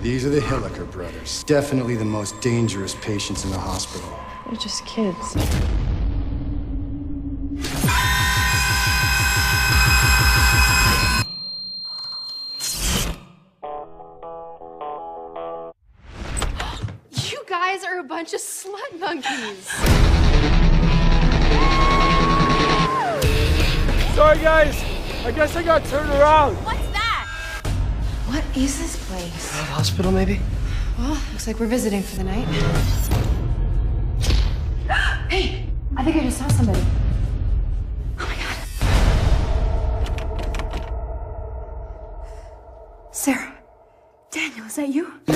These are the Hilliker brothers. Definitely the most dangerous patients in the hospital. They're just kids. You guys are a bunch of slut monkeys. Sorry, guys. I guess I got turned around. What's that? What is this place? Hospital, maybe? Well, looks like we're visiting for the night. Hey, I think I just saw somebody. Oh my God. Sarah. Daniel, is that you?